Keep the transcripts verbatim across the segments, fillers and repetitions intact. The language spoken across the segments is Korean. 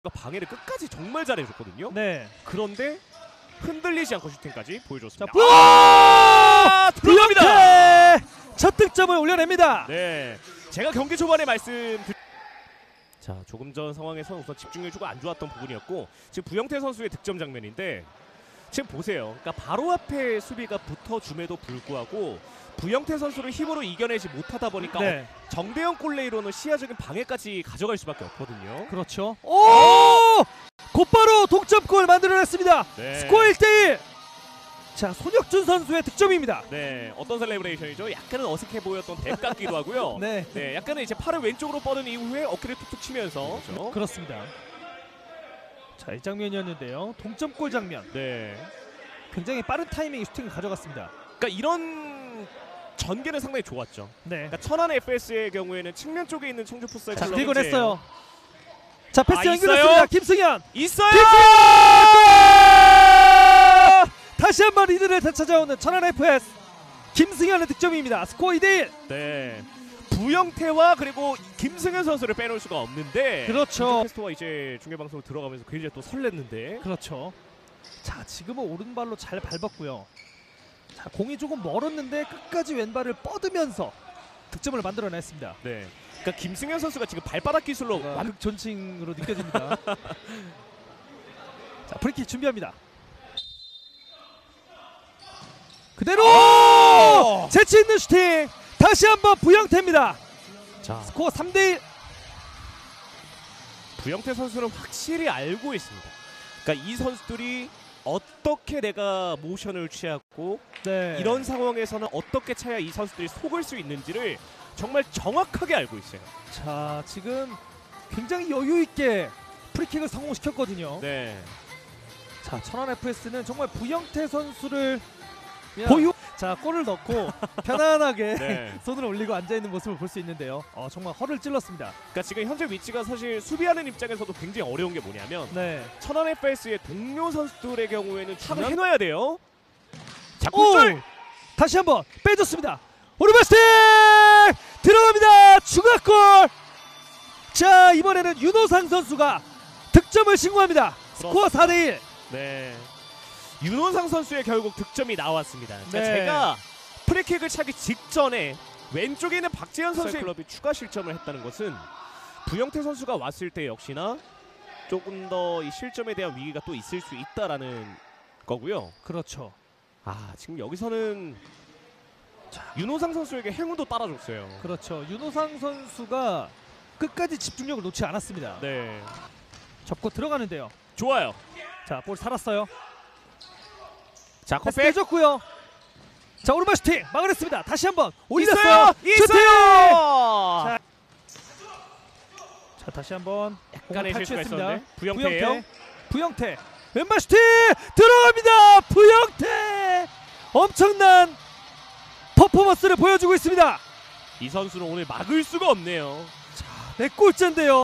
방해를 끝까지 정말 잘해줬거든요. 네. 그런데 흔들리지 않고 슈팅까지 보여줬습니다. 자, 아! 들어갑니다. 첫 득점을 올려냅니다. 네, 제가 경기 초반에 말씀. 자, 조금 전 상황에서 우선 집중력이 안 좋았던 부분이었고 지금 부영태 선수의 득점 장면인데 지금 보세요. 그러니까 바로 앞에 수비가 붙어줌에도 불구하고 부영태 선수를 힘으로 이겨내지 못하다 보니까 네. 정대영 골레이로는 시야적인 방해까지 가져갈 수밖에 없거든요. 그렇죠. 오! 곧바로 동점골 만들어냈습니다. 네. 스코어 일 대 일. 자, 손혁준 선수의 득점입니다. 네, 어떤 셀레브레이션이죠? 약간은 어색해 보였던 뎁 같기도 하고요. 네. 네, 약간은 이제 팔을 왼쪽으로 뻗은 이후에 어깨를 툭툭 치면서 그렇죠? 그렇습니다. 자, 이 장면이었는데요. 동점골 장면. 네. 굉장히 빠른 타이밍에 슈팅을 가져갔습니다. 그러니까 이런 전개는 상당히 좋았죠. 네. 그러니까 천안 에프에스의 경우에는 측면 쪽에 있는 청주 풋살 자, 클럽 긁어냈어요. 자, 패스 아, 연결했습니다. 있어요? 김승현. 있어요. 다시 한번 리드를 되찾아오는 천안 에프에스 김승현의 득점입니다. 스코어 이 대 일. 네. 부영태와 그리고 김승현 선수를 빼놓을 수가 없는데 그렇죠. 캐스터와 이제 중계 방송으로 들어가면서 굉장히 또 설렜는데. 그렇죠. 자, 지금은 오른발로 잘 밟았고요. 자, 공이 조금 멀었는데 끝까지 왼발을 뻗으면서 득점을 만들어냈습니다. 네. 그러니까 김승현 선수가 지금 발바닥 기술로 완... 극존칭으로 느껴집니다. 자, 프리킥 준비합니다. 그대로 재치 있는 슈팅. 다시 한번 부영태입니다. 자, 스코어 삼 대 일. 부영태 선수는 확실히 알고 있습니다. 그러니까 이 선수들이 어떻게 내가 모션을 취하고 네. 이런 상황에서는 어떻게 차야 이 선수들이 속을 수 있는지를 정말 정확하게 알고 있어요. 자, 지금 굉장히 여유 있게 프리킥을 성공시켰거든요. 네. 자, 천안 에프에스는 정말 부영태 선수를 보유. 자, 골을 넣고 편안하게 네. 손을 올리고 앉아 있는 모습을 볼 수 있는데요. 어, 정말 허를 찔렀습니다. 그러니까 지금 현재 위치가 사실 수비하는 입장에서도 굉장히 어려운 게 뭐냐면 네. 천안 에프에스의 동료 선수들의 경우에는 차를 해놔야 돼요. 자, 오! 골! 다시 한번 빼줬습니다. 오른발 슈팅 들어갑니다. 추가골. 자, 이번에는 윤호상 선수가 득점을 신고합니다. 스코어 사 대 일. 네. 윤원상 선수의 결국 득점이 나왔습니다. 그러니까 네. 제가 프리킥을 차기 직전에 왼쪽에 있는 박재현 선수의 클럽이 추가 실점을 했다는 것은 부영태 선수가 왔을 때 역시나 조금 더 이 실점에 대한 위기가 또 있을 수 있다라는 거고요. 그렇죠. 아, 지금 여기서는 자, 윤호상 선수에게 행운도 따라줬어요. 그렇죠. 윤호상 선수가 끝까지 집중력을 놓지 않았습니다. 네. 접고 들어가는데요. 좋아요. 자, 볼 살았어요. 자, 패스 컷백 빼줬고요. 자, 오른발 슈팅 막아냈습니다. 다시 한번 올렸어요. 올렸어요. 있어요. 자, 자, 다시 한번 약간의 실수가 있었는데 부영태예요. 부영태, 부영태 왼발 슈팅 들어갑니다. 부영태 엄청난 퍼포먼스를 보여주고 있습니다. 이 선수는 오늘 막을 수가 없네요. 자, 내 골째인데요.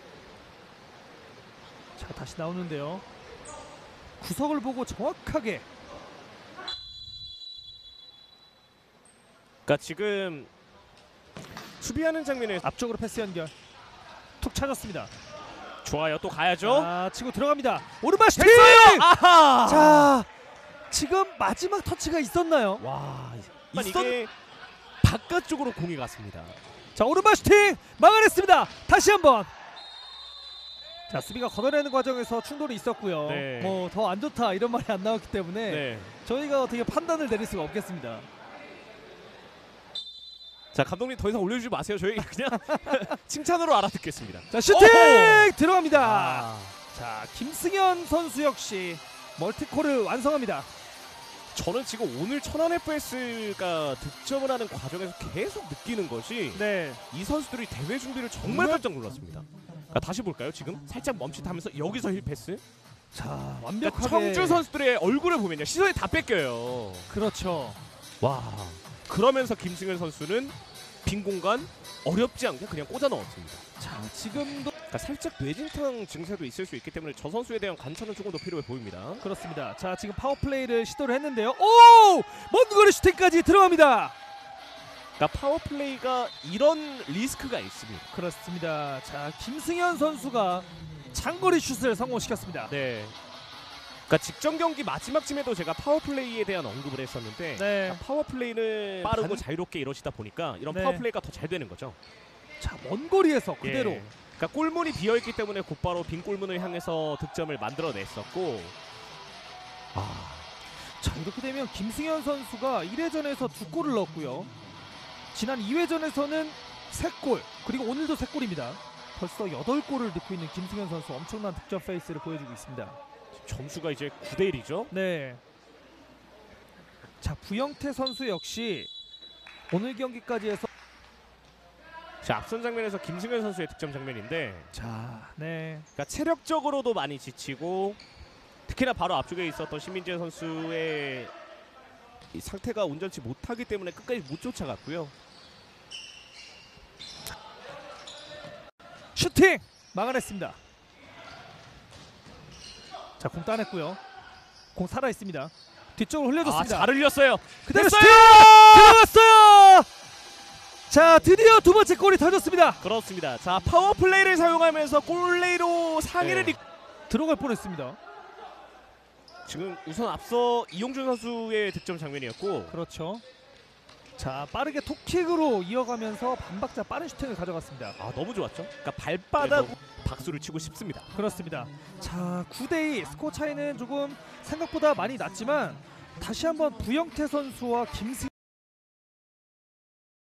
자, 다시 나오는데요. 구석을 보고 정확하게. 그러니까 지금 수비하는 장면에 앞쪽으로 패스 연결 툭 찾았습니다. 좋아요. 또 가야죠. 아, 치고 들어갑니다. 오른발 슈팅! 됐어요! 아하! 자, 지금 마지막 터치가 있었나요? 와, 있었... 이게 바깥쪽으로 공이 갔습니다. 자, 오른발 슈팅 막아냈습니다. 다시 한번. 자, 수비가 걷어내는 과정에서 충돌이 있었고요. 네. 뭐 더 안 좋다 이런 말이 안 나왔기 때문에 네. 저희가 어떻게 판단을 내릴 수가 없겠습니다. 자, 감독님 더 이상 올려주지 마세요. 저희 그냥 칭찬으로 알아듣겠습니다. 자, 슈팅 오호! 들어갑니다. 아. 자, 김승현 선수 역시 멀티콜을 완성합니다. 저는 지금 오늘 천안 에프에스가 득점을 하는 과정에서 계속 느끼는 것이 네. 이 선수들이 대회 준비를 정말 깜짝 놀랐습니다. 그러니까 다시 볼까요? 지금 살짝 멈칫하면서 여기서 힐 패스. 자, 그러니까 완벽하게 청주 선수들의 얼굴을 보면요, 시선이 다 뺏겨요. 그렇죠. 와, 그러면서 김승현 선수는 빈 공간 어렵지 않게 그냥 꽂아 넣었습니다. 자, 지금도 그러니까 살짝 뇌진탕 증세도 있을 수 있기 때문에 저 선수에 대한 관찰은 조금 더 필요해 보입니다. 그렇습니다. 자, 지금 파워플레이를 시도를 했는데요. 오! 먼 거리 슈팅까지 들어갑니다. 그러니까 파워플레이가 이런 리스크가 있습니다. 그렇습니다. 자, 김승현 선수가 장거리 슛을 성공시켰습니다. 네. 그러니까 직전 경기 마지막쯤에도 제가 파워플레이에 대한 언급을 했었는데 네. 그러니까 파워플레이는 빠르고 단- 자유롭게 이루어지다 보니까 이런 네. 파워플레이가 더 잘 되는 거죠. 자, 먼 거리에서 그대로. 예. 그러니까 골문이 비어있기 때문에 곧바로 빈 골문을 향해서 득점을 만들어냈었고 아, 자, 이렇게 되면 김승현 선수가 일 회전에서 두 골을 넣었고요. 지난 이 회전에서는 세 골, 그리고 오늘도 세 골입니다. 벌써 여덟 골을 넣고 있는 김승현 선수, 엄청난 득점 페이스를 보여주고 있습니다. 점수가 이제 구 대 일이죠. 네. 자, 부영태 선수 역시 오늘 경기까지 해서 자, 앞선 장면에서 김승현 선수의 득점 장면인데 자, 네. 그러니까 체력적으로도 많이 지치고 특히나 바로 앞쪽에 있었던 신민재 선수의 이 상태가 온전치 못하기 때문에 끝까지 못 쫓아갔고요. 슈팅 막아냈습니다. 자, 공 따냈고요. 공 살아 있습니다. 뒤쪽으로 아, 흘려줬습니다. 잘 흘렸어요. 그대로 됐어요! 슈팅 들어갔어요. 자, 드디어 두 번째 골이 터졌습니다. 그렇습니다. 자, 파워플레이를 사용하면서 골레이로 상위를 네. 이... 들어갈 뻔했습니다. 지금 우선 앞서 이용준 선수의 득점 장면이었고 그렇죠. 자, 빠르게 톡킥으로 이어가면서 반박자 빠른 슈팅을 가져갔습니다. 아, 너무 좋았죠. 그러니까 발바닥 박수를 치고 싶습니다. 그렇습니다. 자, 구 대 이 스코어 차이는 조금 생각보다 많이 났지만 다시 한번 부영태 선수와 김승